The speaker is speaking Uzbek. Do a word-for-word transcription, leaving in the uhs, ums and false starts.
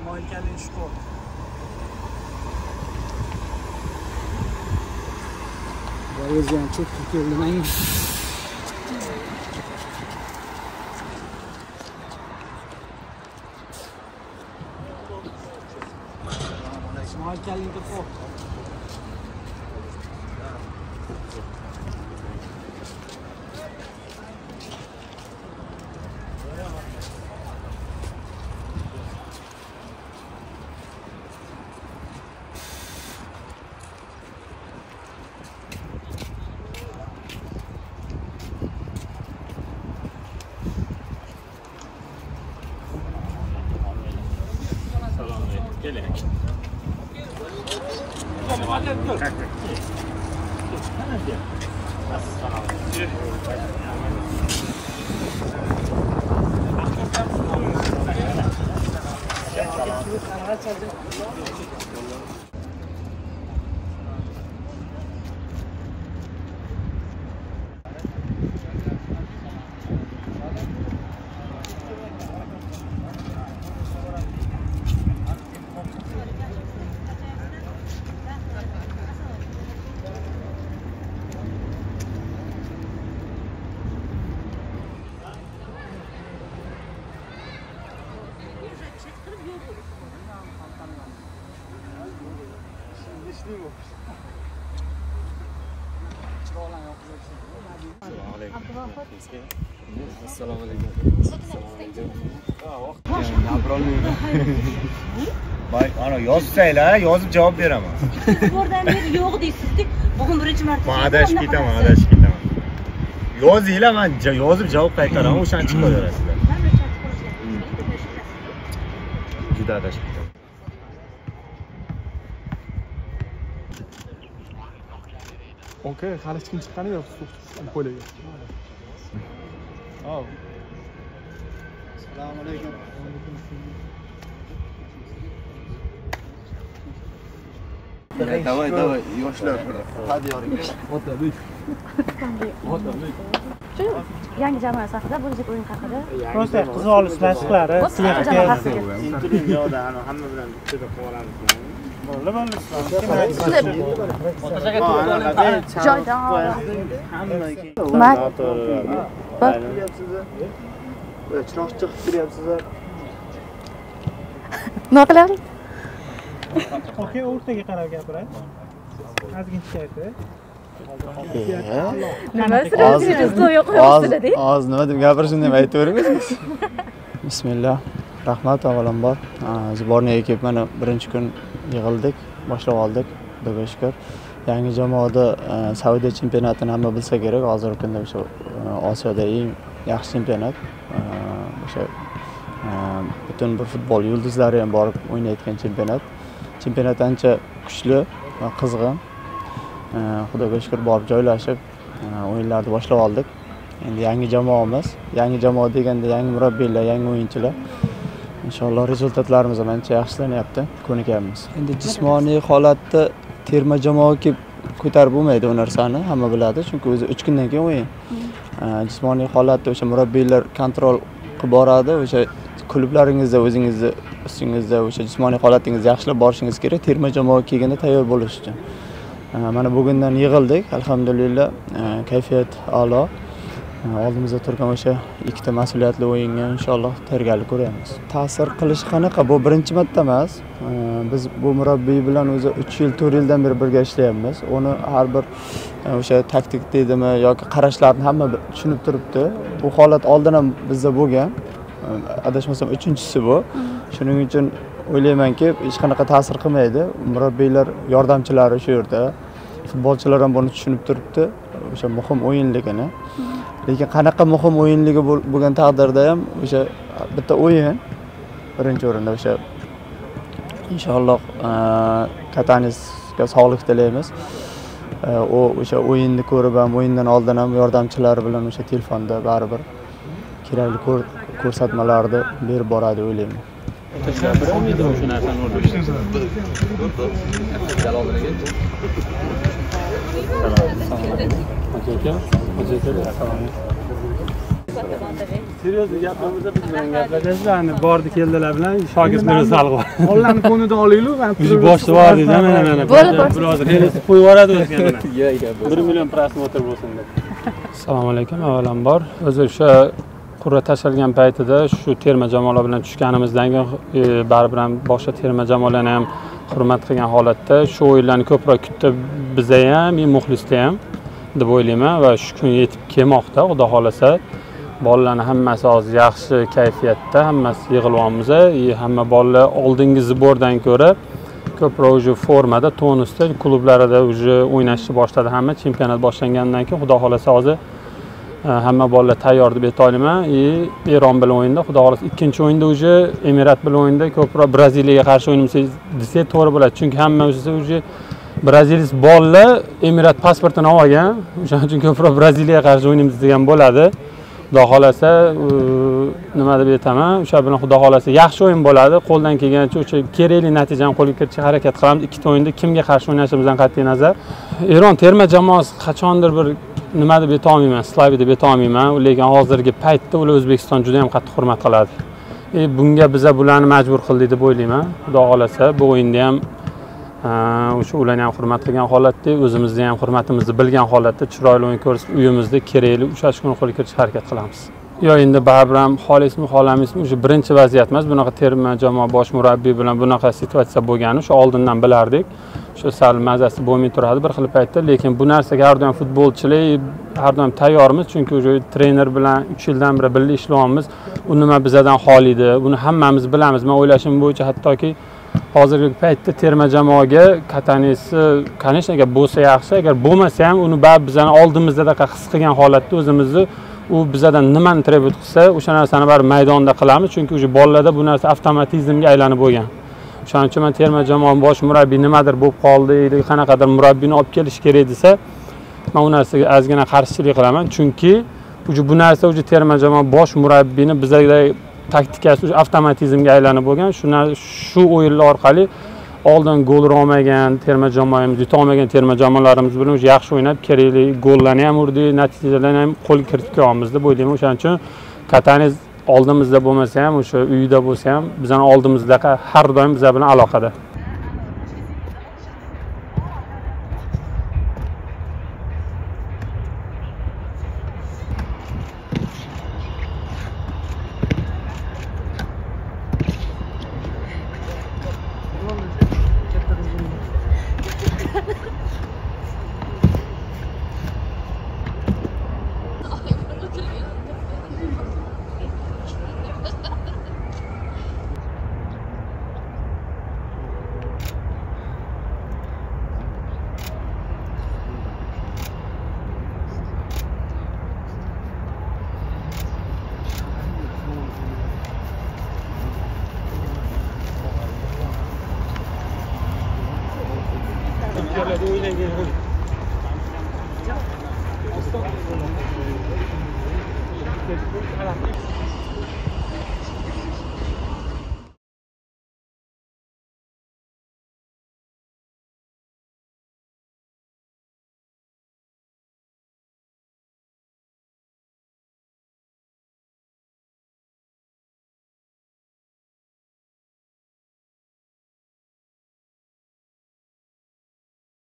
Moikali sport. O'zi ham cho'kib keldi menga. Moikali sport. Assalomu alaykum. Voy, ana yozsanglar, yozib javob beraman. Bordan beri yo'q deysiz-ku. Bugun birinchi marta. Men adashib ketaman, adashib ketaman. Yozinglar, men yozib javob qaytaraman, o'shani chiqib qo'yaverasizlar. Juda adashib ketaman. Okay, hali hech kim chiqqani yo'q qo'liga. Oh. Assalomu alaykum. Давай, давай, yoshlar. Hadi yoring. Otabek. Otabek. Yangi jamoa haqida, bo'lajak o'yin haqida. Prosta qiz olish mashqlari, siyaqga. Interim yo'qda, ana hamma bilan bitta qilib olamiz. Bo'ldi, bo'ldi. Joyda. Hammaga. Mat. Chiroq chiqib kiryapsizlar. Nima qilamiz? Okay, o'rtaga qarab gapiray. Ozgina chaydi. Nima sirasiz to'y qo'yibsizlar-da? Hozir nima deb gapirishni ham aytaveringiz. Bismillah. Rahmat avvalambor. Zborniyaga kelib mana birinchi kun yig'ildik, boshlab oldik. Xudoga shukr. Yangi jamoada Saudiya chempionatini hamma bilsa kerak. Hozirgi kunda o'sha Osiyoda eng yaxshi chempionat. O'sha butun bir futbol yulduzlari ham borib o'ynayotgan chempionat. Chempionat ancha kuchli va qizg'in. Xudoga shukr borib joylashib o'yinlarni boshlab oldik. Endi yangi jamoamiz, yangi jamoa deganda yangi murabbiylar, yangi o'yinchilar. Inshaalloh rezultatlarimiz ham ancha yaxshilanyapti, ko'nikamiz. Endi jismoniy holatda terma jamoa kelib ko'tarib bo'lmaydi u narsani, hamma biladi, chunki o'zi uch kundan keyin o'yin. Jismoniy holatda o'sha murabbiylar kontrol qilib boradi, o'sha klublaringizda o'zingizni ustingizda o'sha jismoniy holatingizni yaxshilab borishingiz kerak, terma jamoaga kelganda tayyor bo'lish uchun. Mana bugundan yig'ildik, alhamdulillah, kayfiyat a'lo. Oldimizda turgan o'sha ikkita mas'uliyatli o'yinga inshaalloh tayyorgarlik ko'ramiz. Ta'sir qilish qanaqa? Bu birinchi marta emas. Biz bu murabbiy bilan o'zi uch yil, to'rt yildan beri birga ishlayapmiz. Uni har bir o'sha taktik deydimi yoki qarashlarni hamma tushunib turibdi. Bu holat oldin ham bizda bo'lgan. Adashmasam uchinchisi bu. Shuning uchun o'ylaymanki, hech qanaqa ta'sir qilmaydi. Murabbiylar, yordamchilari shu yerda. Futbolchilar ham buni tushunib turibdi. O'sha muhim o'yinligini. Lekin qanaqa muhim o'yinligi bo'lgan taqdirda ham o'sha bitta o'yin birinchi o'rinda o'sha inshaalloh Katanisga sog'lik tilaymiz. U o'sha o'yinni ko'rib ham o'yindan oldin ham yordamchilari bilan o'sha telefonda baribir kerakli ko'rsatmalarni berib boradi o'ylayman. Shu narsani o'rgandim. Seryoz gaplarimizni biz bilan gaplashasizlarni bordi keldilar bilan shogirdlar salg'i bor. Ollani ko'nida olaylik, men Biz boshda bor dedi mana mana. Biroz relasi qo'yib yuboradi o'zga mana. bir million prosmotr bo'lsin deb. Assalomu alaykum. Avvalambor, o'zi o'sha qur'a tashlangan paytida shu terma jamoalar bilan tushganimizdan keyin baribir ham boshqa terma jamoalarni ham hurmat qilgan holatda shu o'yinlarni ko'proq kutdi bizda ham, muxlisda ham deb o'ylayman va shu kun yetib kelmoqda, xudo xolasa. Bolalarning hammasi hozir yaxshi kayfiyatda, hammasi yig'ilyapmiz. Hamma bolalar oldingi zbordan ko'ra ko'proq o'sha formada, tonusda, klublarida o'sha o'ynashni boshladi. Hamma chempionat boshlangandan keyin xudo xolasa hozir hamma bolalar tayyor deb ayta olaman. Eron bilan o'yinda, xudo xolasa ikkinchi o'yinda o'sha Emirat bilan o'yinda ko'proq Braziliyaga qarshi o'ynaymiz desak to'g'ri bo'ladi. Chunki hamma o'sha o'sha braziliyalik bolalar Emirat pasportini olgan. O'shaning uchun ko'proq Braziliyaga qarshi o'ynaymiz degan bo'ladi. Xudo xolasa nima deb aytaman, o'sha bilan xudo xolasa yaxshi o'yin bo'ladi. Qo'ldan kelgancha o'sha kerakli natijani qo'lga kiritishga harakat qilamiz. Ikkita o'yinda kimga qarshi o'ynashimizdan qat'iy nazar. Eron terma jamoasi qachondir bir nima deb ayta olmayman, Slavi deb ayta olmayman, lekin hozirgi paytda ular O'zbekiston juda ham qattiq hurmat qiladi. E bunga biza bularni majbur qildik deb o'ylayman. Xudo xolasa bu o'yinda ham o'sha ularni ham hurmat qilgan holatda, o'zimizni ham hurmatimizni bilgan holatda chiroyli o'yin ko'rsatib, uyimizda kerakli ushlashga qo'lga kiritishga harakat qilamiz. Yo endi baribir ham xohlaysizmi, xohlamaysizmi, o'sha birinchi vaziyat emas. Bunaqa terma jamoa bosh murabbiy bilan bunaqa situatsiya bo'lgani o'sha oldindan bilardik. O'sha sal mazasi bo'lmay turadi bir xil paytda, lekin bu narsaga har doim futbolchilar har doim tayyormiz, chunki o'sha trener bilan uch yildan beri birga ishlayapmiz. U nima bizadan xoliydi, buni hammamiz bilamiz. Men o'ylashim bo'yicha hattoki hozirgi paytda terma jamoaga Katanesi, конечно, agar bo'lsa yaxshi, agar bo'lmasa ham uni baribir bizani oldimizda his qilgan holatda o'zimizni u bizadan nimani trebut qilsa, o'sha narsani baribir maydonda qilamiz, chunki o'sha bolalarda bu narsa avtomatizmga aylanib bo'lgan. O'shaning uchun men terma jamoa bosh murabbiy nimadir bo'lib qoldi, yoki qanaqadir murabbiyni olib kelish kerak desa, men u narsaga ozgina qarshilik qilaman, chunki bu narsa o'sha terma jamoa bosh murabbiyni bizga taktikasi avtomatizmga aylanib bo'lgan. Shu shu o'yinlar orqali oldin gol urolmagan terma jamoamiz, yuta olmagan terma jamoalarimiz bilan yaxshi o'ynab, kerakli gollarni ham urdi, natijalarni ham qo'lga kiritib qo'yamiz deb o'ylayman. O'shaning uchun Katanez oldimizda bo'lmasa ham, o'sha uyda bo'lsa ham, bizning oldimizda har doim bizlar bilan aloqada.